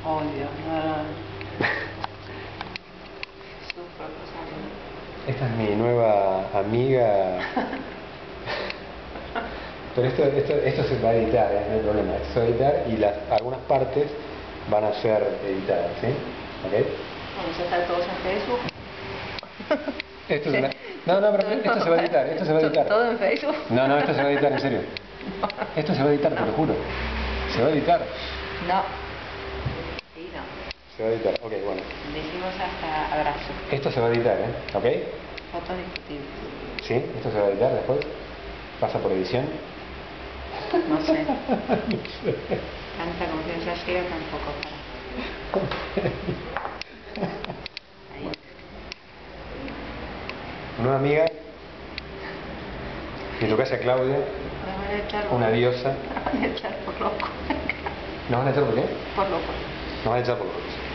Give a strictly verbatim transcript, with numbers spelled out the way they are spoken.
Oh, Dios, no, no, no. Sufro pasando. Esta es mi nueva amiga. Pero esto, esto, esto se va a editar, ¿eh? No hay problema. Esto se va a editar y las, algunas partes van a ser editadas, ¿sí? ¿Ok? Vamos a estar todos en Facebook. Esto es una... No, no, pero esto se va a editar, esto se va a editar. ¿Todo en Facebook? No, no, esto se va a editar, en serio. Esto se va a editar, te lo juro. Se va a editar. No. Sí, no. Se va a editar, ok, bueno. Decimos hasta abrazo. Esto se va a editar, ¿eh? ¿Ok? Fotos discutibles. ¿Sí? Esto se va a editar después. Pasa por edición. No sé. Tanta confianza ciega tampoco para. Ahí. Una amiga. En tu casa, Claudia. Nos van a echar. Una diosa. Nos van a echar por loco. ¿Nos van a echar por qué? Por loco. Nos van a echar por locos.